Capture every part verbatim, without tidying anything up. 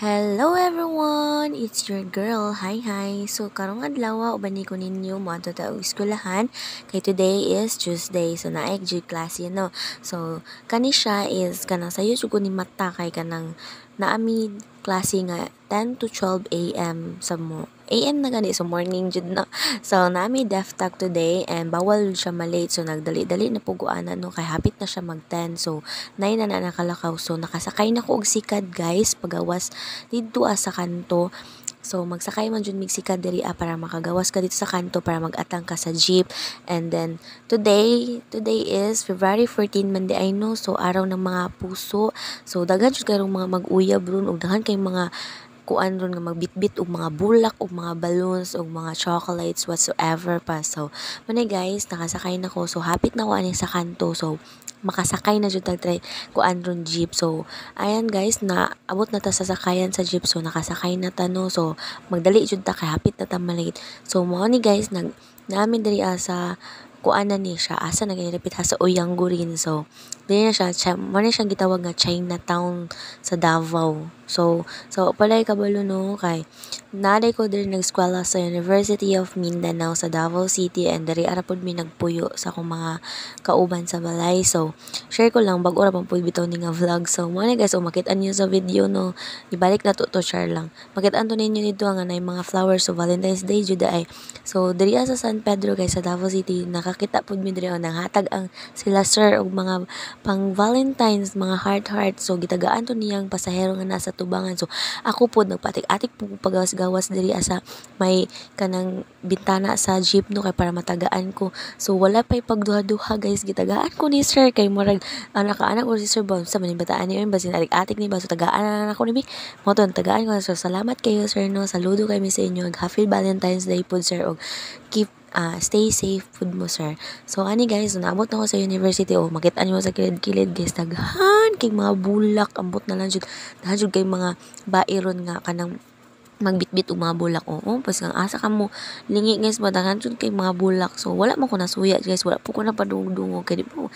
Hello everyone! It's your girl. Hi hi. So karong adlaw ubani ko ninyo moadto ta og eskwelahan kay today is Tuesday. So naay gyud klase no. So kani siya is kanang sayo jud ko ni mata kay kanang naami klase nga ten to twelve a m sa mo. A M na gani so morning jud no. So naami def talk today and bawal siya malate so nagdali-dali na puguanan no kay hapit na siya mag ten. So nay na na nakalakaw so nakasakay na ko og sikad guys pagawas dito ah, sa kanto. So magsakay man jud mig sikad diri ah, para makagawas ka dito sa kanto para magatang ka sa jeep. And then today today is February fourteen man di ay no. So araw ng mga puso. So daghan jud kayong mga mag-uyab ron ug daghan kay mga kuan ron nga magbitbit og mga bulak og mga balloons og mga chocolates whatsoever pa. So manay guys nakasakay na ko so hapit na ko ani sa kanto. So makasakay na jud tag kuan ron jeep. So ayan guys na abot na ta sa sakayan sa jeep so nakasakay na ta no. So magdali jud ta kay hapit na ta malate. So mao ni guys nag namin diri ah, sa kuan na ni siya asa nagirepit ha sa Uyanggo rin. So dili na siya mo na siyang gitawag nga Chinatown sa Davao. So so palay kabalo no kay naday ko diri nag-eskwela sa University of Mindanao sa Davao City and diri ara pod mi nagpuyo sa akong mga kauban sa balay. So share ko lang bag-o ra pang pud bitaw ni nga vlog. So mo na guys, o makit-an niyo sa video no. Ibalik na to to share lang. Makit-an to ninyo dito nga nay mga flowers so Valentine's Day jud ay. So diri sa San Pedro guys sa Davao City nakakita pud mi diri o nanghatag ang sila sir og mga pang Valentine's mga heart heart. So gitagaan to niyang pasahero nga nasa tubangan. So ako pod nagpatik-atik po pagawas-gawas diri asa may kanang bintana sa jeep no kay para matagaan ko. So wala pay pagduha-duha guys gitagaan ko ni sir kay murag anak ka anak ko si sir ba sa maning bataan niyo ba sinarik-atik ni ba so tagaan na ako ni mo to tagaan ko. So salamat kayo sir no. Saludo kay mi sa inyo. Happy Valentine's Day pod sir og keep uh, stay safe food mo sir. So ani guys naabot na ko sa university o oh, makita niyo sa kilid-kilid guys daghan kay mga bulak ambot na lang jud daghan jud kay mga bairon nga kanang magbitbit og mga bulak oo oh, pas nga asa ka mo lingi guys madaghan jud kay mga bulak. So wala man ko nasuya guys wala po ko na padungdungog kay di po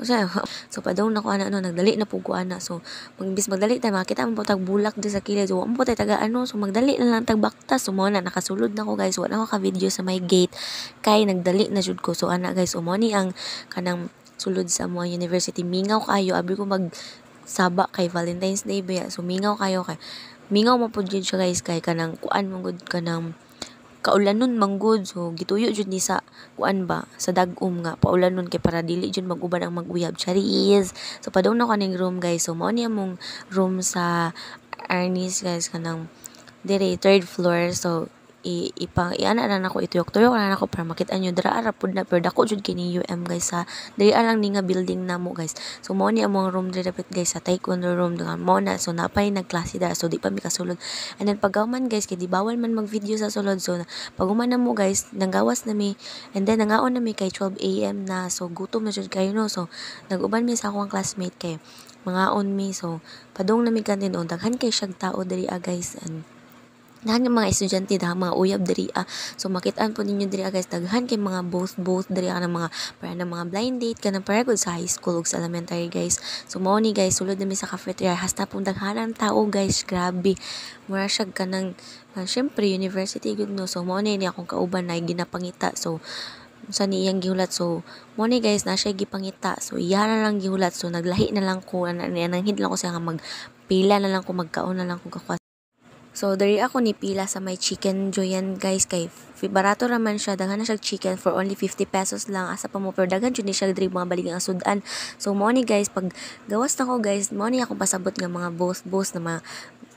so padung na ko ana no nagdali na pug ko ana. So magbis magdali ta makita mo tag bulak di sa kilid so mo tay taga ano so magdali na lang tag baktas. So mo na nakasulod na ko guys wala ko ka video sa my gate kay nagdali na jud ko. So ana guys umo ni ang kanang sulod sa mo university mingaw kayo abi ko mag saba kay Valentine's Day ba so mingaw kayo kay mingaw mo pud gyud siya guys kay kanang kuan man gud kanang kaulanon manggod. So gituyo jud ni sa kuan ba sa dag-om nga paulanon kay para dili jud maguban ang mag-uyab charis. So padung na ko ning room guys. So mao ni among room sa Arnis guys kanang dire third floor. So i ipang iana na nako ituyok-tuyok na nako para makita nyo dira ara pud na pero dako jud kini U M guys sa diri lang ni nga building namo guys. So mo ni among room diri dapat guys sa taekwondo room nga mo na so napay nagklase da so di pa mi kasulod. And then pagawman guys kay di bawal man mag-video sa sulod so paguman na mo guys nanggawas na mi and then nangaon na mi kay twelve a m na so gutom na jud kayo no. So naguban mi sa akong classmate kay mangaon mi so padung na mi kantin on daghan kay siyang tao diri ah, guys and daghan mga estudyante daghan mga uyab diri ah. So makitaan po ninyo diri ah, guys daghan kay mga both both diri ah, ng mga para ng mga blind date kanang para gud sa high school ug sa elementary guys. So mao ni guys sulod na mi sa cafeteria hasta pong daghanan tao guys grabe mura siya kanang uh, syempre university gud no. So mao ni akong kauban na ginapangita so sa niyang gihulat so mo ni guys na siya gipangita so iya na lang gihulat so naglahi na lang ko na nanghid lang ko siya nga magpila na lang ko magkaon na lang ko kakwa. So dari ako ni pila sa may chicken joyan guys kay barato raman siya daghan na siya chicken for only fifty pesos lang asa pa mo pero daghan jud ni siya diri mga baligang sudan. So mo ni guys pag gawas na ko guys mo ni akong pasabot nga mga boss boss na mga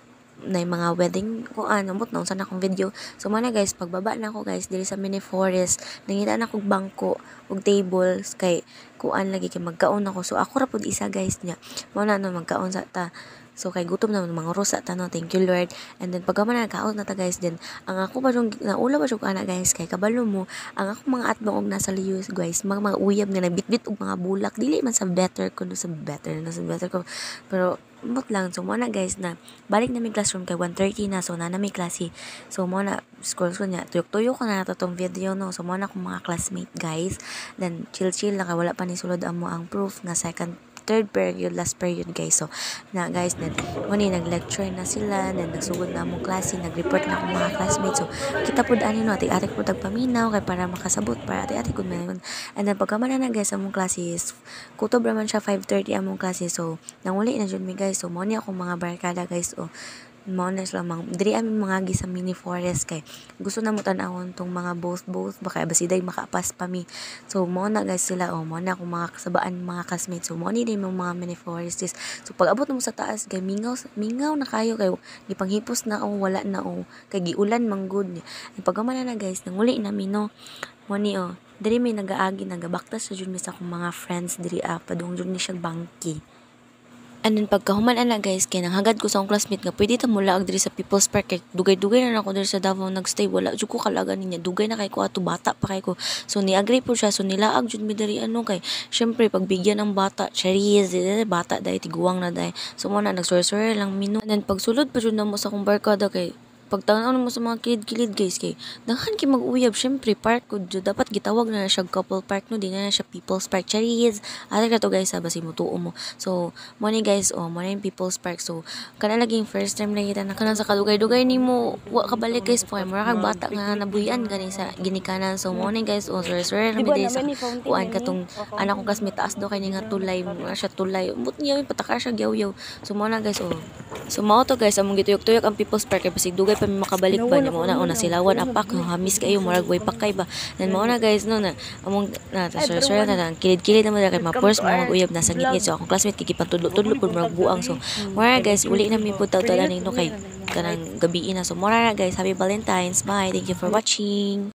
na mga wedding ko anamot na unsa na akong video. So mo na guys pagbaba na ako guys diri sa mini forest nangita na kog bangko ug tables kay kuan lagi kay magkaon ako. So ako ra pud isa guys nya mo na no magkaon sa ta. So kay gutom na mga rosa ta no thank you Lord. And then pagka man nagkaon na ta guys din ang ako ba yung naula ba yung ana guys kay kabalo mo ang ako mga atbang og nasa liyos guys mga mga uyab nga nagbitbit og mga bulak dili man sa better ko no sa better no sa better ko pero mot lang. So mo na guys na balik na mi classroom kay one thirty na so na na mi klase. So mo na scroll ko niya tuyok-tuyok ko na nato tong video no. So mo na akong mga classmate guys then chill chill lang kay wala pa ni sulod amo ang proof nga second third period, last period guys. So na guys, then muni nag-lecture na sila, then nagsugod na among klase, nag-report na akong mga classmates. So kita pud ani no, ati-ati pud tagpaminaw kay para makasabot para ati-ati pud man. And then pagkamana na guys among klase is kutob raman siya five thirty among klase. So nanguli na jud mi guys. So mo ni akong mga barkada guys. O mao na sila mang diri amin mga gi sa mini forest kay gusto na mo tan-awon tong mga both both baka basiday makapas pa mi. So mo na guys sila, o mo na akong mga kasabaan mga classmates. So mo ni din yung mga mini forest is. So pag abot mo sa taas kay mingaw mingaw na kayo kay gipanghipos na o wala na o kay giulan manggod ni. Pagkamana na guys nanguli na mi no. Mo ni o diri may nagaagi nagabaktas sa jud mi sa akong mga friends diri ah padung jud ni siya bangki. And then pagkahuman ana guys kay nanghagad ko sa akong classmate nga pwede ta mulaag diri sa People's Park kay dugay-dugay na ako diri sa Davao nagstay wala jud ko kalaga niya dugay na kay ko ato bata pa kay ko. So ni agree po siya, so nilaag jud mi diri ano kay syempre pagbigyan ng bata cherries bata dai tiguang na dai. So mo na nagsursur lang mino. And then pagsulod pa jud na mo sa akong barkada kay pagtanaw mo sa mga kilid-kilid guys kay daghan kay mag-uyab syempre park ko dapat gitawag na na siya couple park no di na, na siya People's Park cherries ate ka to guys ha basi mo tuo mo. So mo ni guys oh mo na yung People's Park. So kana laging first time na kita na kanan sa kadugay-dugay nimo wa ka balik guys po kay mura kag bata nga nabuyan gani sa ginikanan. So mo ni guys oh sir sir na mi sa kuan katong anak ko classmate taas do kay ni nga tulay mura siya tulay but niya patakar siya gyaw-yaw. So mo na guys oh so mao to guys among gituyok-tuyok ang People's Park kay basig dugay pa makabalik ba niya mo na una silawan apak no hamis kayo murag way pakay ba then mo na guys no na among na sir sir na lang kilid-kilid na mo kay ma-force mo mag-uyab na sa ngit so akong classmate kikipantudlo-tudlo pud murag buang. So mura guys uli na mi pud taw tanan no kay kanang gabi na. So mura na guys, happy Valentine's, bye, thank you for watching.